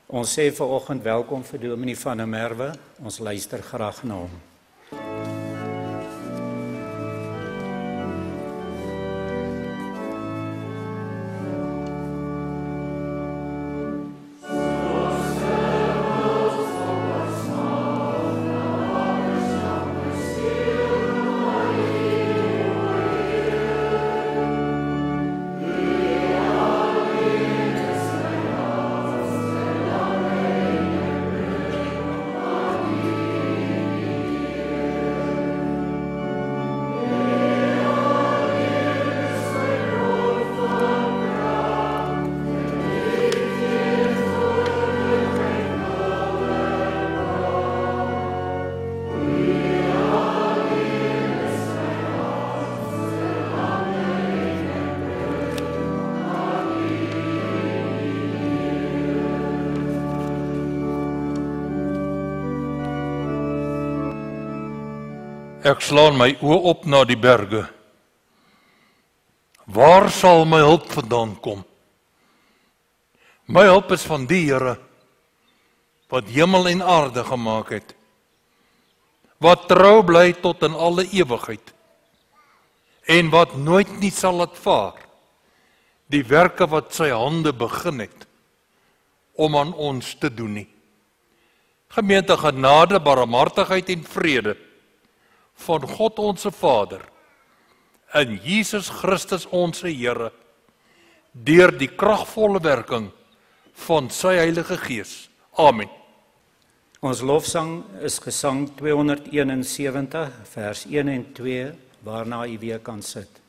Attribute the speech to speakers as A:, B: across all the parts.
A: Ons sê vanoggend welkom vir Dominee van der Merwe. Ons luister graag na hom.
B: Ek slaan my oë op na die berge. Waar sal my hulp vandaan kom? My hulp is van die Here, wat hemel en aarde gemaak het, wat trou bly tot in alle ewigheid, en wat nooit nie sal laat vaar, die werke wat sy hande begin het, om aan ons te doen nie. Gemeente, genade, barmhartigheid en vrede, van God onze Vader, en Jesus Christus onze Here, deur die kragvolle werking van sy Heilige Gees. Amen.
A: Ons lofsang is gesang 271, vers 1 en 2, waarna u weer kan sit.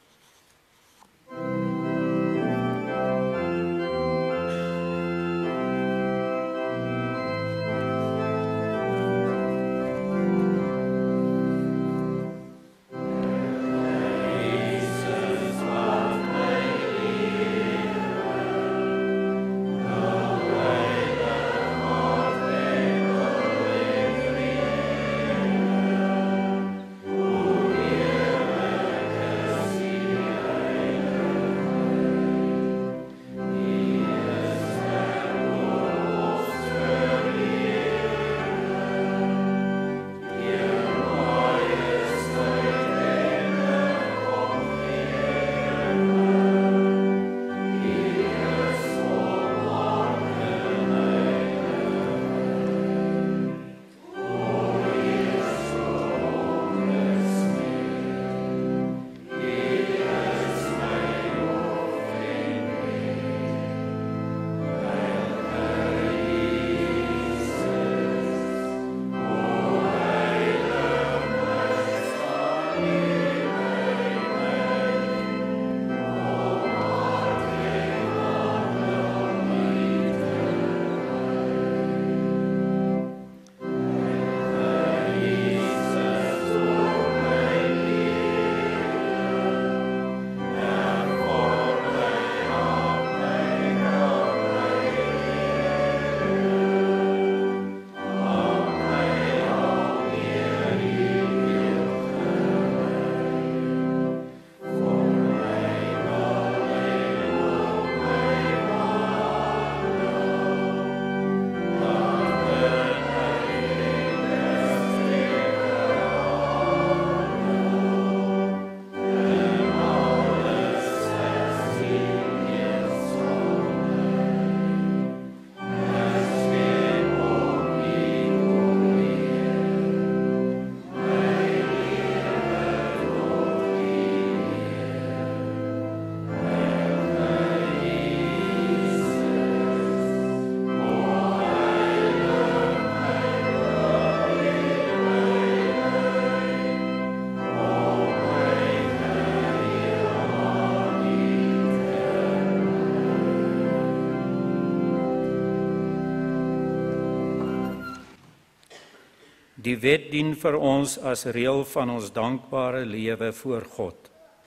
A: Die wet dien vir ons as reël van ons dankbare lewe voor God.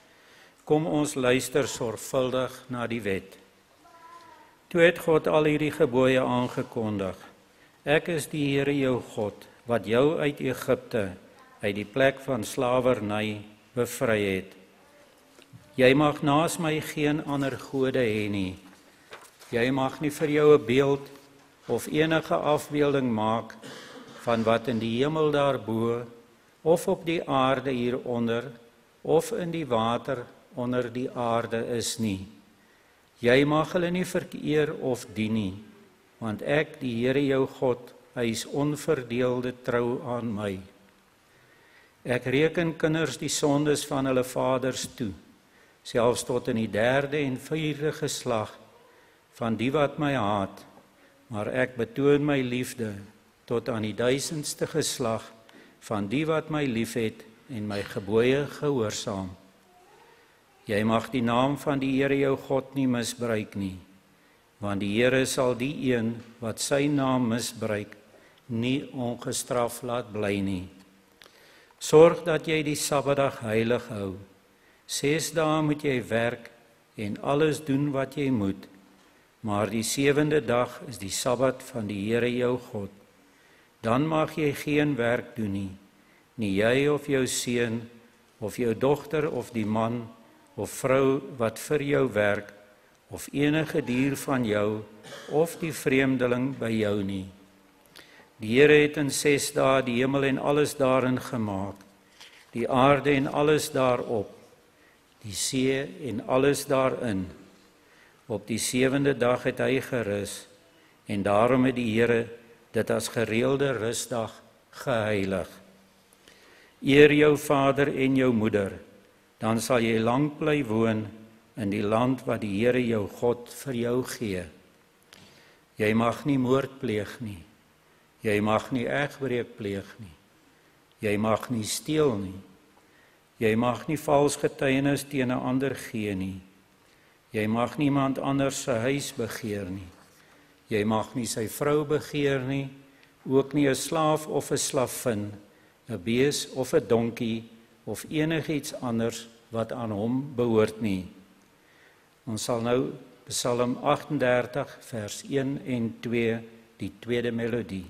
A: Kom ons luister sorgvuldig na die wet. Toe het God al hierdie gebooie aangekondig. Ek is die Here jou God, wat jou uit Egipte, uit die plek van slawerny bevry het. Jy mag naas my geen ander gode hê nie. Jy mag nie vir jou 'n beeld of enige afbeelding maak van wat in die hemel daarbo, of op die aarde hieronder, of in die water onder die aarde is nie. Jy mag hulle nie vereer of dien nie, want ek, die Here jou God, hy is onverdeelde trou aan my. Ek reken kinders die sondes van hulle vaders toe, selfs tot in die 3de en 4de geslag van die wat my haat, maar ek betoon my liefde tot aan die 1000ste geslag van die wat my liefhet en my gebooie gehoorsaam. Jy mag die naam van die Here jou God nie misbruik nie, want die Here sal die een wat sy naam misbruik nie ongestraf laat bly nie. Sorg dat jy die Sabbatdag heilig hou. 6 dae moet jy werk en alles doen wat jy moet, maar die 7de dag is die Sabbat van die Here jou God. Dan mag jy geen werk doen nie, nie jy of jou seun, of jou dogter of die man, of vrou wat vir jou werk, of enige dier van jou, of die vreemdeling by jou nie. Die Here het in 6 dae die hemel en alles daarin gemaak, die aarde en alles daarop, die see en alles daarin. Op die 7de dag het hy gerus, en daarom het die Here dit as gereelde rusdag geheilig. Eer jou vader en jou moeder, dan sal jy lank bly woon in die land wat die Here jou God vir jou gee. Jy mag nie moord pleeg nie, jy mag nie egbreek pleeg nie, jy mag nie steel nie, jy mag nie vals getuienis teen 'n ander gee nie, jy mag niemand anders se huis begeer nie, jy mag nie sy vrou begeer nie, ook nie 'n slaaf of 'n slavin, 'n bees of 'n donkie of enigiets anders wat aan hom behoort nie. Ons sal nou Psalm 38 vers 1 en 2 die tweede melodie.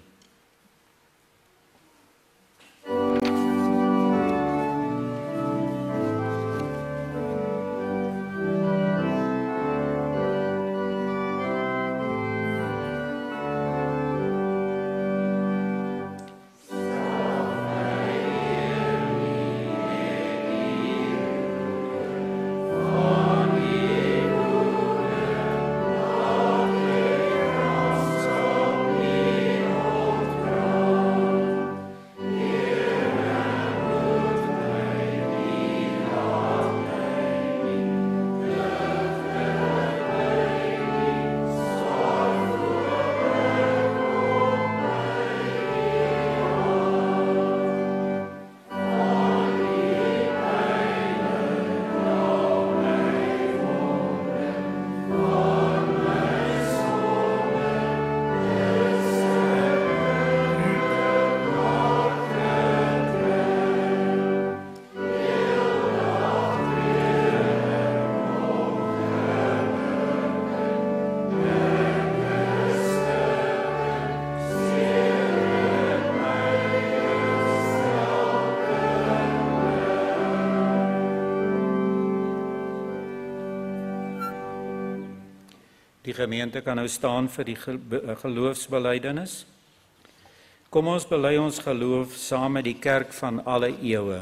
A: Die gemeente kan nou staan vir die geloofsbelijdenis. Kom ons bely ons geloof saam met die kerk van alle eeue.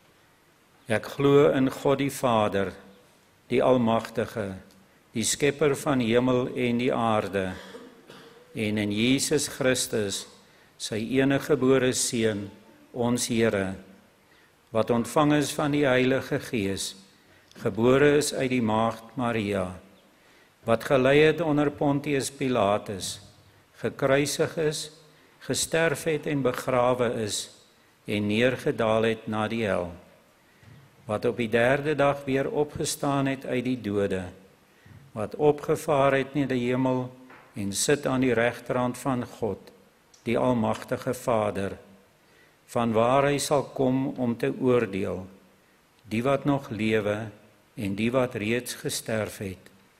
A: Ek glo in God die Vader, die Almagtige, die skepper van hemel en die aarde, en in Jesus Christus, sy eniggebore Seun, ons Here, wat ontvang is van die Heilige Gees, gebore is uit die maagd Maria, wat gelei het onder Pontius Pilatus, gekruisig is, gesterf het en begrawe is, en neergedaal het na die hel, wat op die 3de dag weer opgestaan het uit die dode, wat opgevaar het na die hemel en sit aan die regterhand van God, die Almagtige Vader, vanwaar hy sal kom om te oordeel, die wat nog lewe en die wat reeds gesterf het.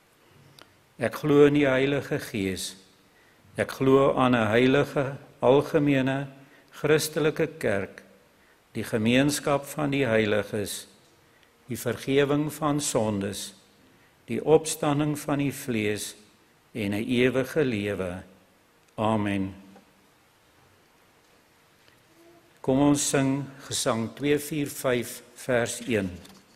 A: Ek glo in die Heilige Gees. Ek glo aan 'n heilige, algemene, Christelike kerk, die gemeenskap van die heiliges, die vergewing van sondes, die opstanding van die vlees en 'n ewige lewe. Amen. Kom ons sing Gesang 245 vers 1.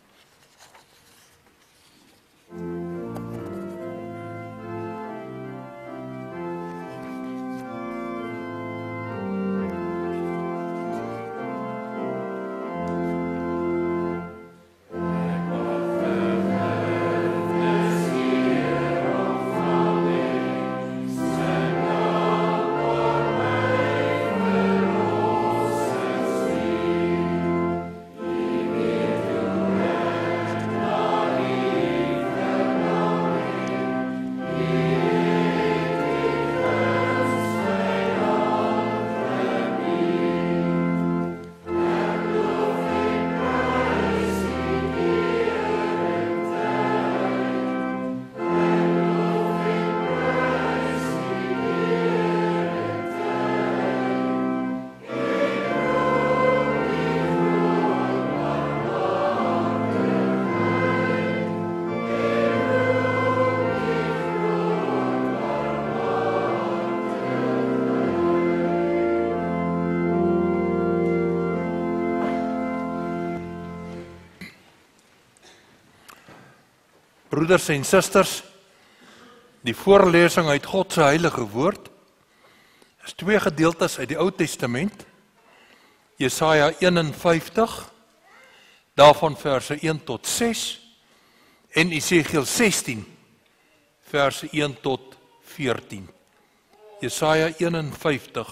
B: Broeders en susters, die voorlesing uit God se heilige woord is 2 gedeeltes uit die Ou Testament. Jesaja 51, daarvan verse 1 tot 6 en Esegiel 16, verse 1 tot 14. Jesaja 51.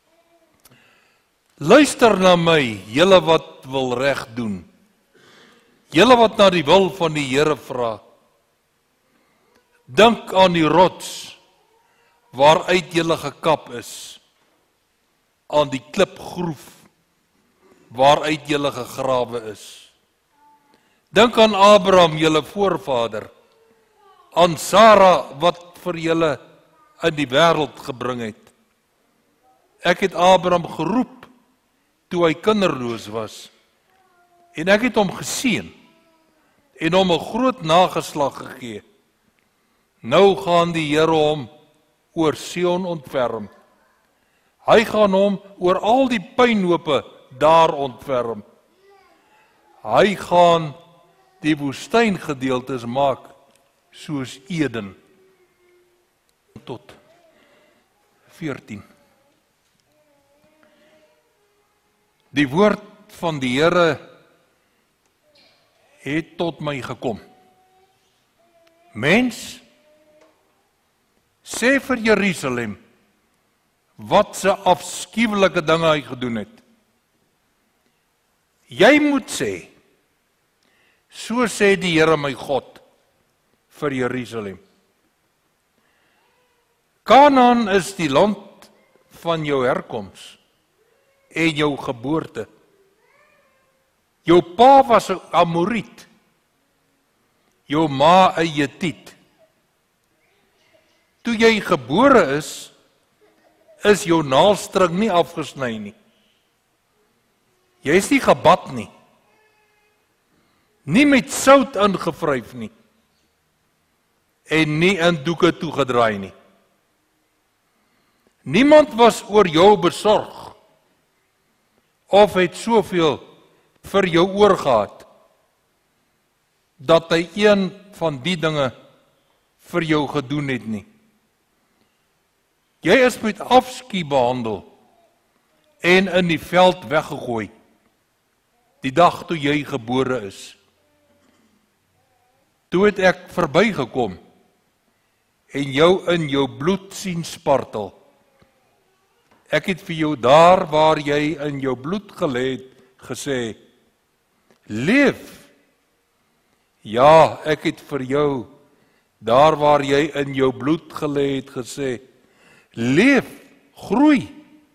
B: Luister na my, julle wat wil reg doen. Julle wat na die wil van die Here vra. Dink aan die rots waaruit julle gekap is, aan die klipgroef waaruit julle gegrawe is. Dink aan Abraham, julle voorvader, aan Sara wat vir julle in die wêreld gebring het. Ek het Abraham geroep toe hy kinderloos was, en ek het hom geseën en hom 'n groot nageslag gegee. Nou gaan die Here hom oor Sion ontferm. Hy gaan hom oor al die pynhope daar ontferm. Hy gaan die woestyngedeeltes maak soos Eden. Tot 14. Die woord van die Here het tot my gekom. Mens, sê vir Jerusalem wat se afskuwelike dinge hy gedoen het. Jy moet sê, so sê die Here my God vir Jerusalem. Kanaan is die land van jou herkoms en jou geboorte. Jou pa was 'n Amoriet, jou ma 'n Hetiet. Toe jy gebore is jou naalstring nie afgesny nie. Jy is nie gebad nie. Nie met sout ingevryf nie. En nie in doeke toegedraai nie. Niemand was oor jou besorg of het soveel vir jou oorgehad dat hy een van die dinge vir jou gedoen het nie. Jy is met afskuw behandel en in die veld weggegooi die dag toe jy gebore is. Toe het ek verbygekom en jou in jou bloed sien spartel. Ek het vir jou daar waar jy in jou bloed gelê het gesê, leef. Ja, ek het vir jou daar waar jy in jou bloed gelê het gesê, leef, groei.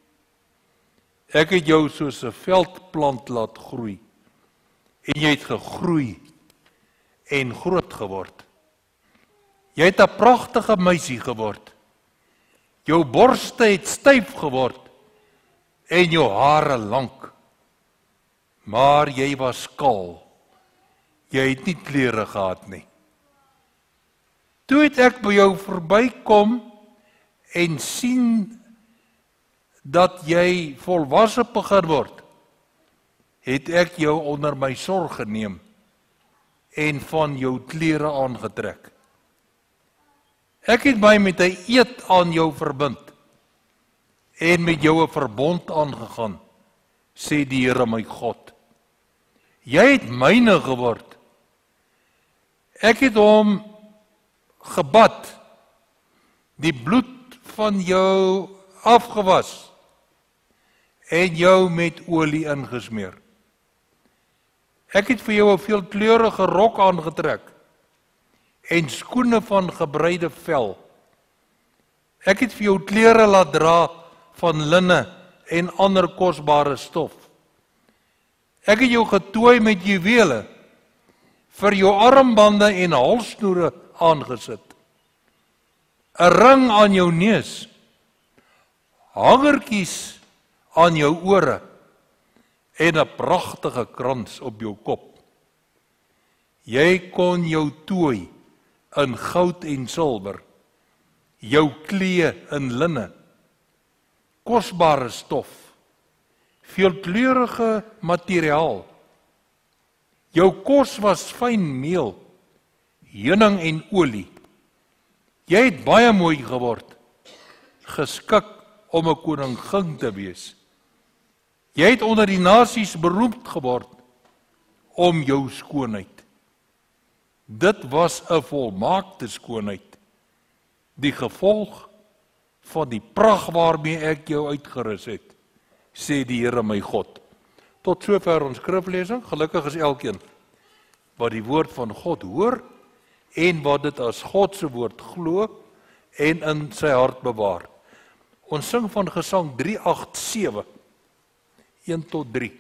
B: Ek het jou soos 'n veldplant laat groei. En jy het gegroei en groot geword. Jy het 'n pragtige meisie geword. Jou borste het styf geword en jou hare lank. Maar jy was kaal. Jy het nie klere gehad nie. Toe het ek by jou verbykom en sien dat jy volwasse begin word, het ek jou onder my sorg geneem en van jou klere aangetrek. Ek het my met 'n eed aan jou verbind en met jou 'n verbond aangegaan, sê die Here my God. Jy het myne geword. Ek het hom gebad, die bloed van jou afgewas en jou met olie ingesmeer. Ek het vir jou 'n veelkleurige rok aangetrek en skoene van gebreide vel. Ek het vir jou klere laat dra van linne en ander kosbare stof. Ek het jou getooi met juwele, vir jou armbande en halssnoere aangesit. 'n ring aan jou neus, hangertjies aan jou ore en 'n pragtige krans op jou kop. Jy kon jou tooi in goud en silwer, jou klee in linne, kosbare stof, veelkleurige materiaal. Jou kos was fyn meel, heuning en olie. Jy het baie mooi geword, geskik om 'n koningin te wees. Jy het onder die nasies beroemd geword om jou skoonheid. Dit was 'n volmaakte skoonheid, die gevolg van die pragt waarmee ek jou uitgerus het, sê die Here my God. Tot sover ons skriflesing. Gelukkig is elkeen wat die woord van God hoor en wat dit as God se woord glo en in sy hart bewaar. Ons sing van Gesang 387, 1 tot 3.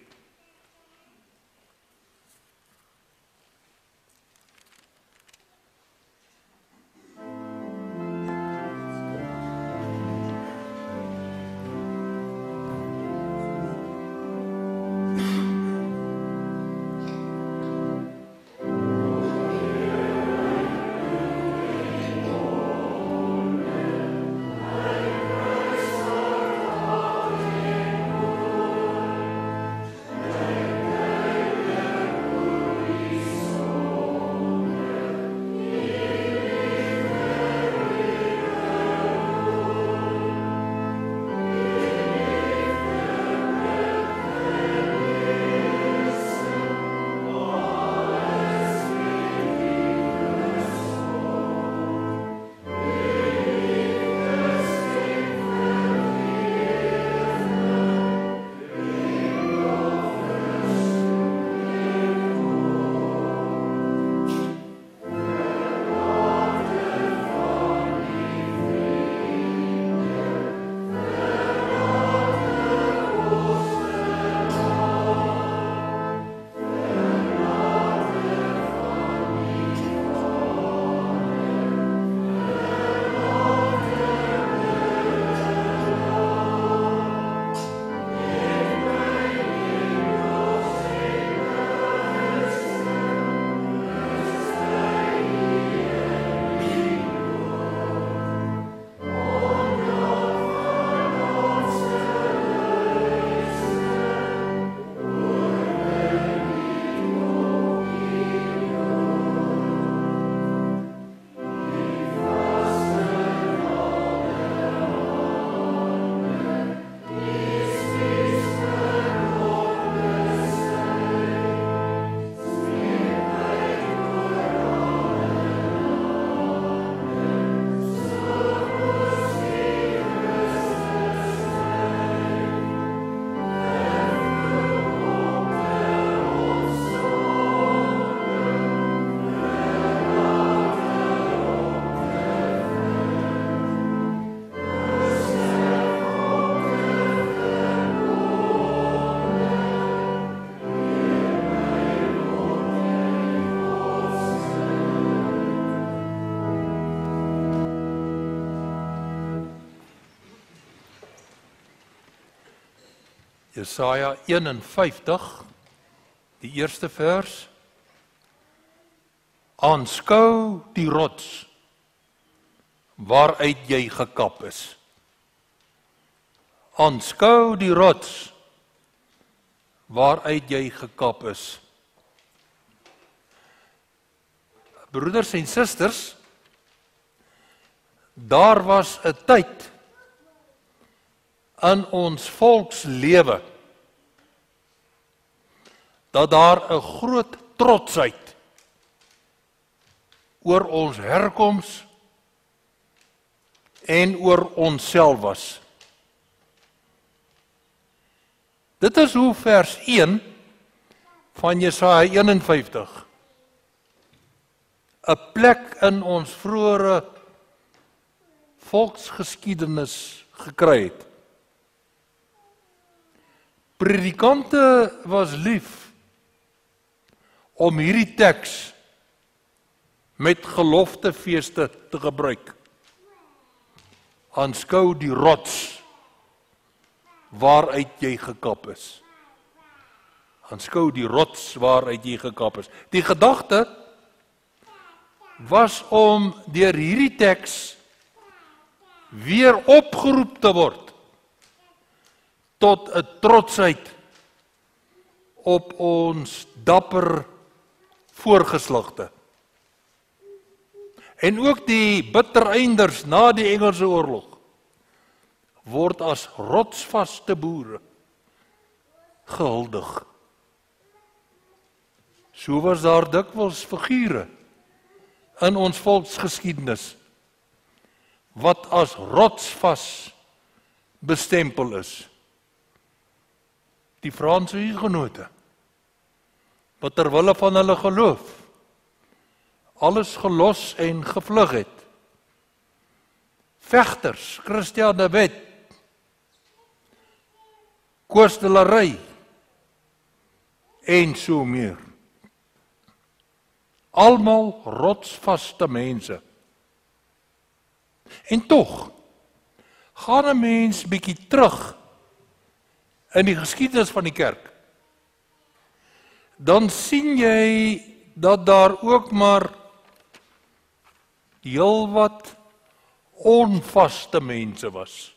B: Jesaja 51, die eerste vers. Aanskou die rots waaruit jy gekap is. Aanskou die rots waaruit jy gekap is. Broeders en susters, daar was 'n tyd in ons volkslewe dat daar 'n groot trotsheid oor ons herkoms en oor onsself was. Dit is hoe vers 1 van Jesaja 51 'n plek in ons vroeëre volksgeskiedenis gekry het. Predikante was lief om hierdie teks met geloftefeeste te gebruik. Aanskou die rots waaruit jy gekap is. Aanskou die rots waaruit jy gekap is. Die gedagte was om deur hierdie teks weer opgeroep te word tot 'n trotsheid op ons dapper voorgeslagte. En ook die bittereinders na die Engelse oorlog word as rotsvaste boere gehuldig. So was daar dikwels figure in ons volksgeskiedenis wat as rotsvas bestempel is. Die Franse hugenote, wat terwille van hulle geloof alles gelos en gevlug het. Vegters, Christian de Wet, Koos de la Rey en so meer. Almal rotsvaste mense. En tog gaan 'n mens bietjie terug in die geskiedenis van die kerk. Dan sien jy dat daar ook maar heelwat onvaste mense was.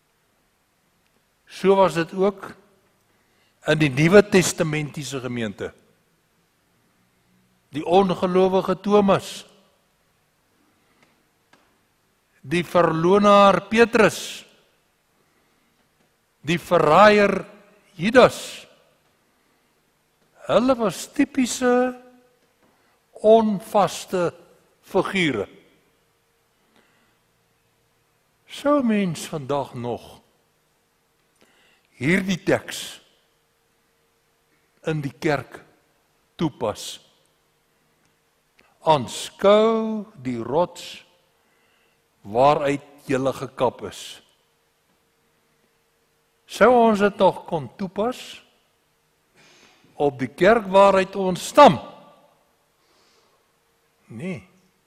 B: So was dit ook in die Nuwe Testamentiese gemeente. Die ongelowige Thomas, die verlonaar Petrus, die verraaier Judas. Hulle was tipiese onvaste figure. Sou mens vandag nog hierdie teks in die kerk toepas? Aanskou die rots waaruit julle gekap is. Sou ons dit nog kon toepas op die kerk waaruit ons stam? Nee.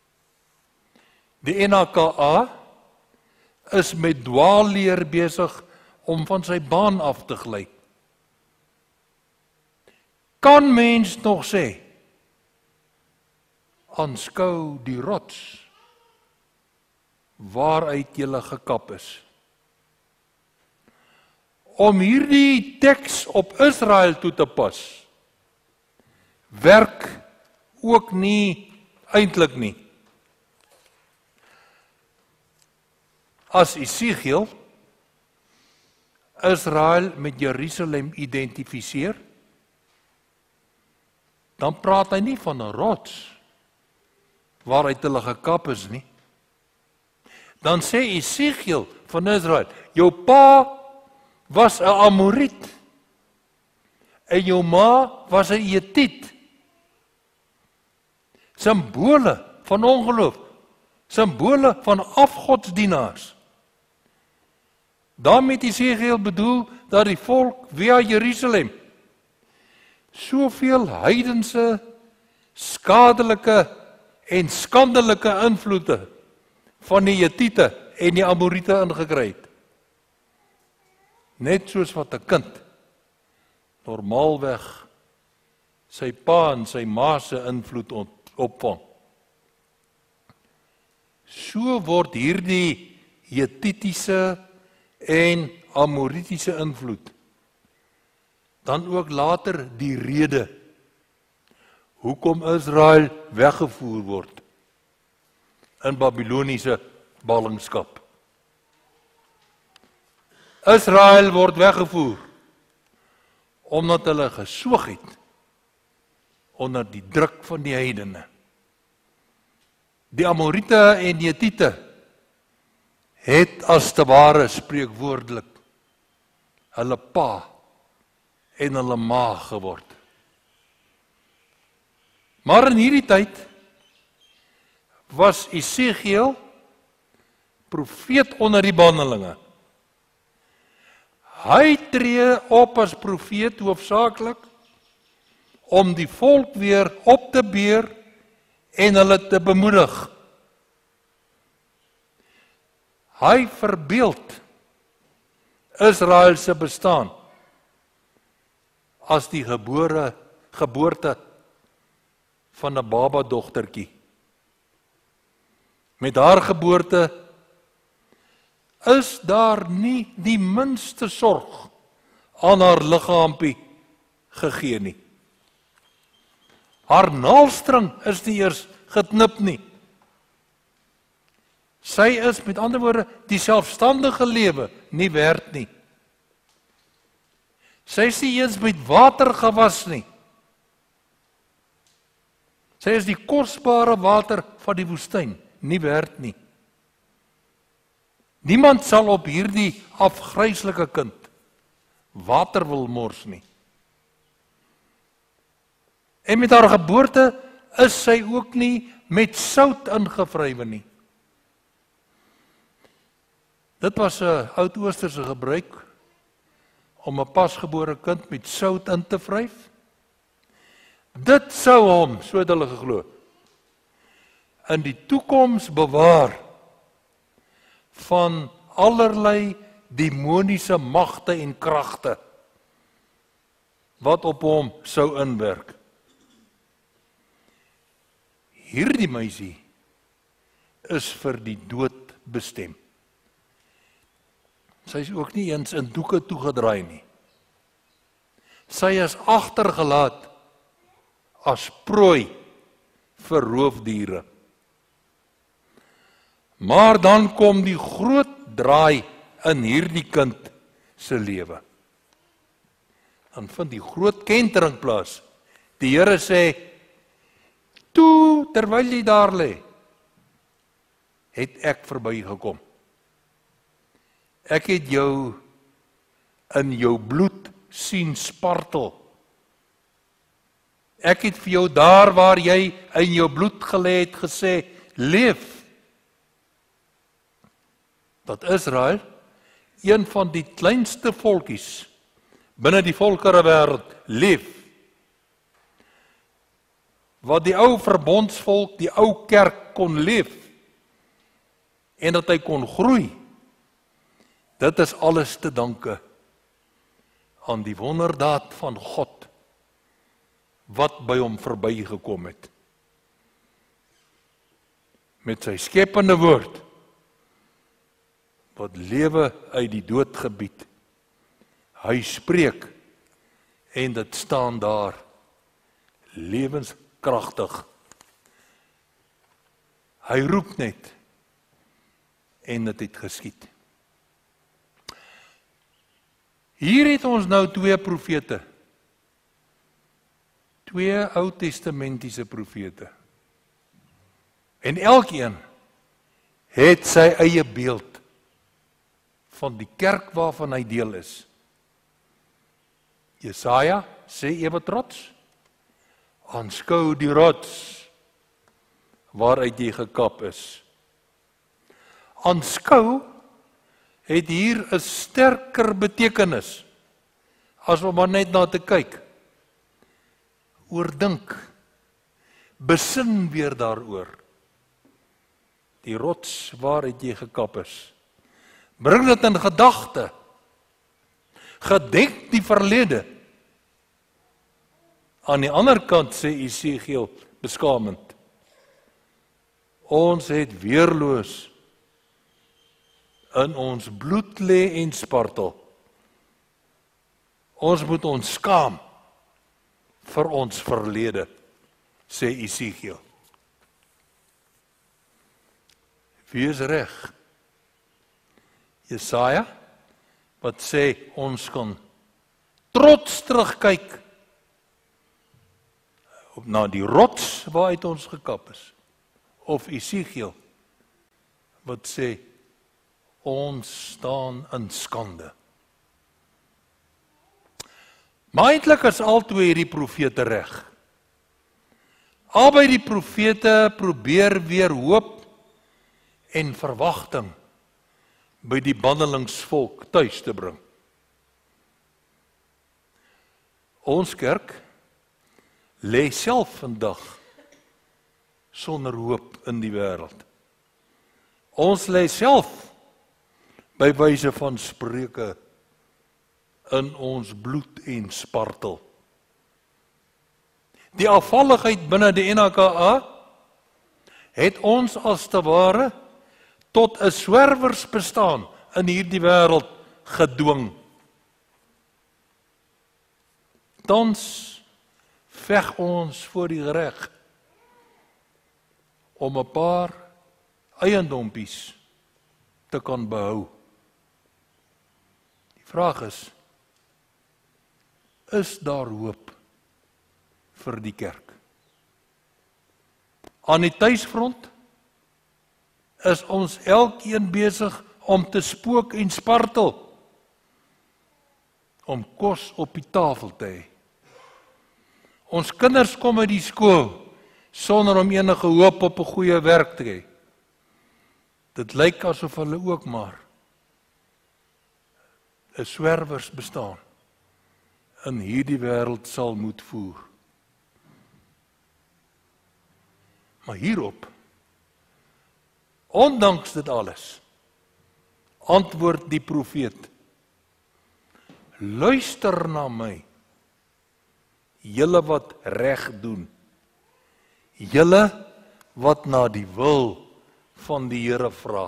B: Die NAKA is met dwaalleer besig om van sy baan af te gly. Kan mens nog sê, aanskou die rots waaruit julle gekap is? Om hierdie teks op Israel toe te pas, werk ook nie eintlik nie. As Esegiel Israel met Jerusalem identifiseer, dan praat hy nie van 'n rots waaruit hulle gekap is nie. Dan sê Esegiel van Israel, jou pa was 'n Amoriet en jou ma was 'n Hetiet. Simbole van ongeloof, simbole van afgodsdienaars. Daarmee het Esegiel bedoel dat die volk via Jerusalem soveel heidense, skadelike en skandelike invloede van die Hetiete en die Amoriete ingekry het. Net soos wat 'n kind normaalweg sy pa en sy ma se invloed opvang. So word hierdie Hetitiese en Amoritiese invloed, dan ook later die rede hoekom Israel weggevoer word in Babyloniese ballingskap. Israel word weggevoer omdat hulle geswoeg het onder die druk van die heidene. Die Amorite en die Hetiete het as te ware spreekwoordelik hulle pa en hulle ma geword. Maar in hierdie tyd was Esegiel profeet onder die bannelinge. Hy tree op as profeet hoofsaaklik om die volk weer op te beur en hulle te bemoedig. Hy verbeeld Israel se bestaan as die geboorte van 'n baba dogtertjie. Met haar geboorte is daar nie die minste sorg aan haar liggaampie gegee nie. Haar naalstring is nie eers geknip nie. Sy is met ander woorde die selfstandige lewe nie werd nie. Sy is nie eens met water gewas nie. Sy is die kosbare water van die woestyn nie werd nie. Niemand sal op hierdie afgryslike kind water wil mors nie. En met haar geboorte is sy ook nie met sout ingevrywe nie. Dit was 'n oud-oosterse gebruik om 'n pasgebore kind met sout in te vryf. Dit sou hom, so het hulle geglo, in die toekoms bewaar van allerlei demoniese magte en kragte wat op hom sou inwerk. Hierdie meisie is vir die dood bestem. Sy is ook nie eens in doeke toegedraai nie. Sy is agtergelaat as prooi vir roofdiere. Maar dan kom die groot draai in hierdie kind se lewe. Dan vind die groot kentering plaas. Die Here sê, toe, terwyl jy daar lê, het ek verbygekom. Ek het jou in jou bloed sien spartel. Ek het vir jou daar waar jy in jou bloed gelê het gesê, leef. Dat Israel, een van die kleinste volkies binne die volkere wêreld, leef. Wat die ou verbondsvolk, die ou kerk kon leef en dat hy kon groei. Dit is alles te danke aan die wonderdaad van God wat by hom verbygekom het. Met sy skepende woord wat lewe uit die dood gebied. Hy spreek en dit staan daar lewenskragtig. Hy roep net en dit het geskied. Hier het ons nou twee profete. Twee Ou-testamentiese profete. En elkeen het sy eie beeld van die kerk waarvan hy deel is. Jesaja sê ewe trots, aanskou die rots waaruit jy gekap is. Aanskou het hier 'n sterker betekenis as om maar net na te kyk. Oordink, besin weer daaroor. Die rots waaruit jy gekap is. Bring dit in gedagte. Gedenk die verlede. Aan die ander kant sê Esegiel beskamend, ons het weerloos in ons bloed lê en spartel. Ons moet ons skaam vir ons verlede, sê Esegiel. Wie is reg? Jesaja, wat sê ons kan trots terugkyk na die rots waaruit ons gekap is. Of Esegiel, wat sê ons staan in skande. Maar eintlik is albei hierdie profete reg. Albei die profete probeer weer hoop en verwagting by die bandelingsvolk tuis te bring. Ons kerk lê self vandag sonder hoop in die wêreld. Ons lê self by wyse van Spreuke in ons bloed en spartel. Die afvalligheid binne die NKA het ons as te ware tot 'n swerwersbestaan in hierdie wêreld gedwing. Tans veg ons voor die reg om 'n paar eiendompies te kan behou. Die vraag is daar hoop vir die kerk? Aan die tuisfront is ons elkeen besig om te spook en spartel, om kos op die tafel te hê. Ons kinders kom uit die skool sonder om enige hoop op 'n goeie werk te hê. Dit lyk asof hulle ook maar 'n swerwers bestaan in hierdie wêreld sal moet voer. Maar hierop, ondanks dit alles, antwoord die profeet: luister na my, julle wat reg doen, julle wat na die wil van die Here vra.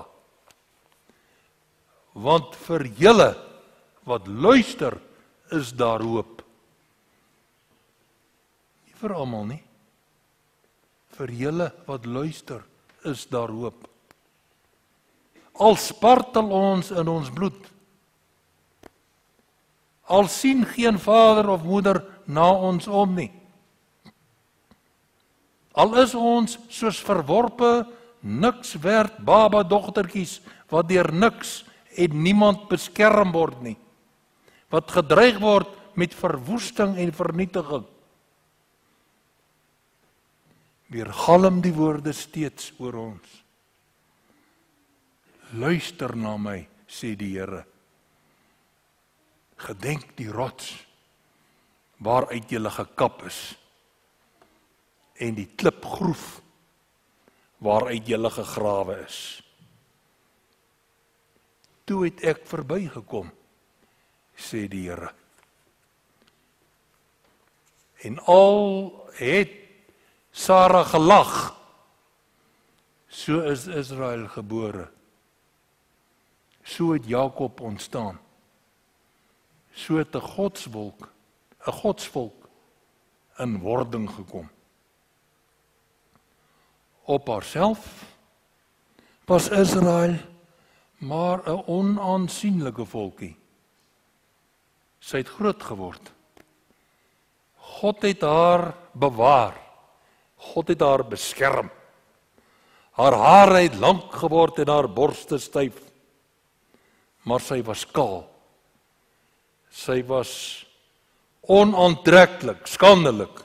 B: Want vir julle wat luister, is daar hoop. Nie vir almal nie. Vir julle wat luister, is daar hoop. Al spartel ons in ons bloed, al sien geen vader of moeder na ons om nie, al is ons soos verworpe, niks werd baba dogtertjies, wat deur niks en niemand beskerm word nie, wat gedreig word met verwoesting en vernietiging. Weergalm die woorde steeds oor ons. Luister na my, sê die Here. Gedenk die rots waaruit julle gekap is en die klipgroef waaruit julle gegrawe is. Toe het ek verbygekom, sê die Here. En al het Sara gelag, so is Israel gebore. So het Jakob ontstaan. So het 'n godsvolk in wording gekom. Op haarself was Israel maar 'n onaansienlike volkie. Sy het groot geword. God het haar bewaar. God het haar beskerm. Haar hare het lank geword en haar borste styf. Maar sy was kaal. Sy was onaantreklik, skandelik.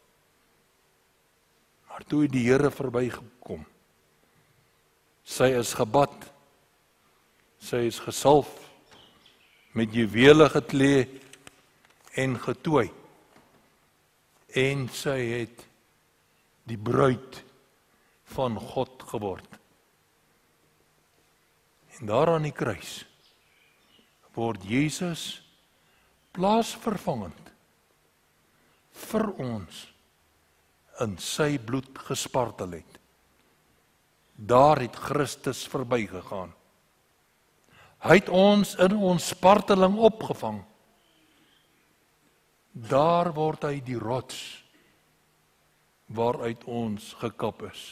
B: Maar toe het die Here verbygekom. Sy is gebad. Sy is gesalf, met juwele geklee en getooi. En sy het die bruid van God geword. En daar aan die kruis word Jesus plaasvervangend vir ons in sy bloed gespartel het. Daar het Christus verbygegaan. Hy het ons in ons sparteling opgevang daar word hy die rots waaruit ons gekap is.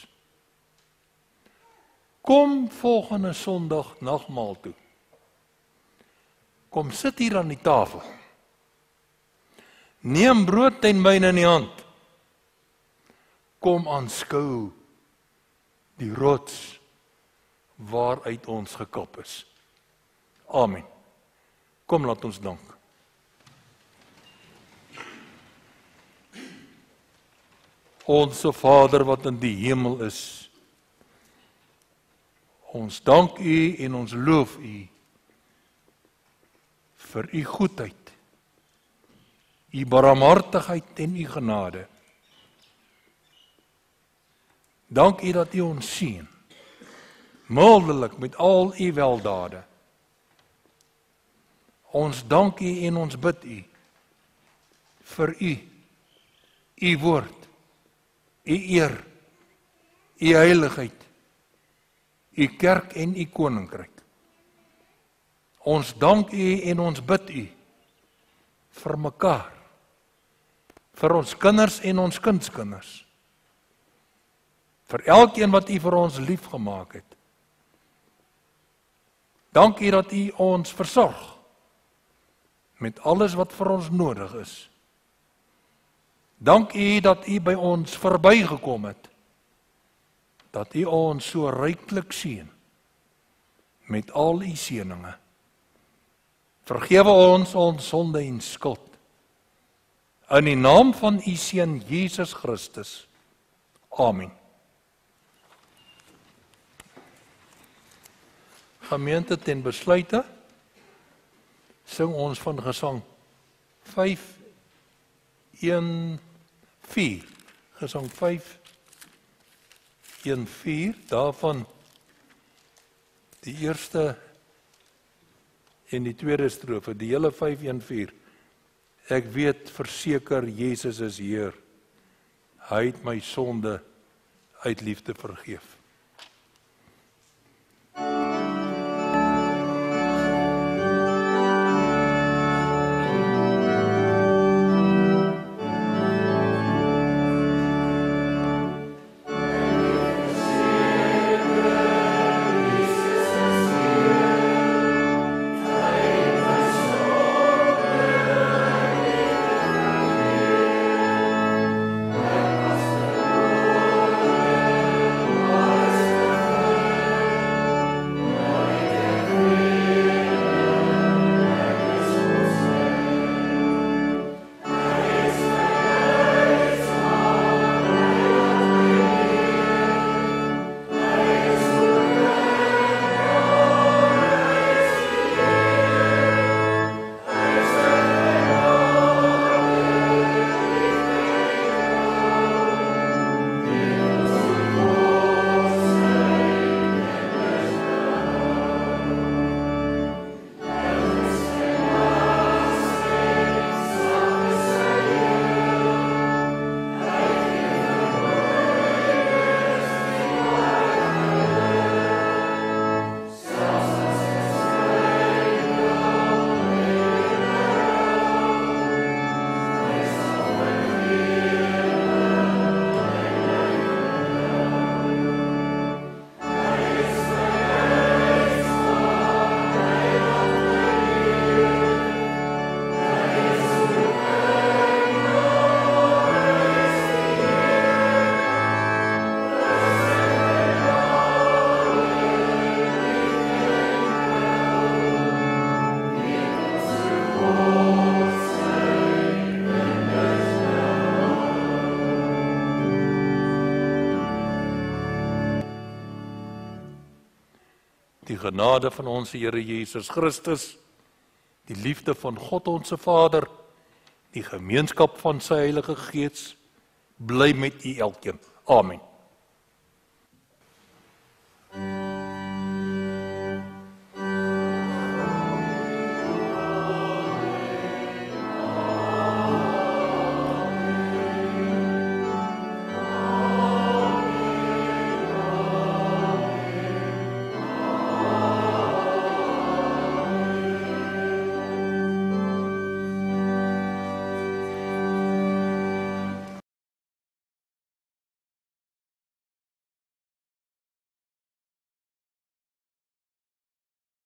B: Kom volgende Sondag nagmaal toe. Kom sit hier aan die tafel. Neem brood en wyn in die hand. Kom aanskou die rots waaruit ons gekap is. Amen. Kom laat ons dank. Onse Vader wat in die hemel is, ons dank U en ons loof U vir U goedheid, U barmhartigheid en U genade. Dank U dat U ons seën, mildelik met al U weldade. Ons dank U en ons bid U vir U woord, U eer, U heiligheid, U kerk en U koninkryk. Ons dank U en ons bid U vir mekaar, vir ons kinders en ons kindskinders, vir elkeen wat U vir ons lief gemaak het. Dank U dat U ons versorg met alles wat vir ons nodig is. Dank U dat U by ons verbygekom het, dat U ons so ryklik seën met al U seëninge. Vergewe ons sonde en skuld. In die naam van U Seun Jesus Christus. Amen. Gemeente, ten besluite sing ons van gesang 514. Gesang 514, daarvan die eerste en die tweede strofe, die hele 514. Ek weet verseker Jesus is Heer. Hy het my sonde uit liefde vergeef. Die genade van ons Here Jesus Christus, die liefde van God ons Vader, die gemeenskap van sy Heilige Gees, bly met u elkeen. Amen.